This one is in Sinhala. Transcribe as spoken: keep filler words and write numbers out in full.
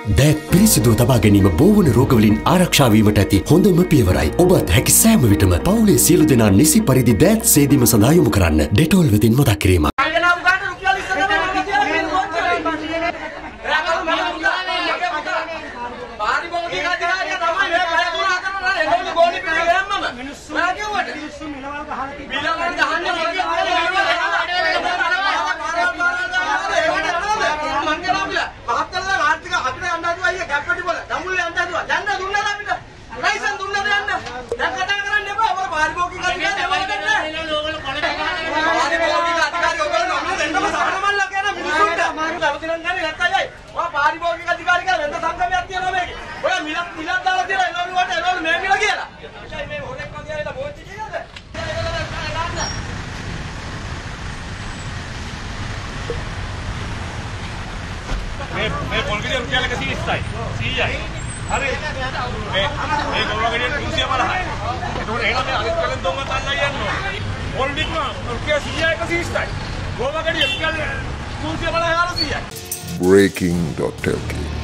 දෑත් පිරිසිදුව තබා ගැනීම බෝවන රෝගවලින් ආරක්ෂා වීමට ඇති හොඳම පියවරයි. ඔබත් හැකි සෑම විටම පවුලේ සියලු දෙනා නිසි පරිදි දෑත් සේදීම සඳහා යොමු කරන්න. ඩෙටෝල් වෙතින් මතක් කිරීම. මේ පොල්ගෙඩිය රුපියල් එකසිය විස්සයි. සීයයි. හරි. මේ මේ ගොල්ලගෙඩිය තුන්සිය පනහයි. එතකොට එහෙනම් මේ අනිත් කලෙන් දොංග තල්ලා යන්න ඕනේ. පොල්ඩික් රුපියල් සීයයි එකසිය විස්සයි. ගොල්ලගෙඩිය රුපියල් තුන්සිය පනහයි අරසීයයි. breaking dot l k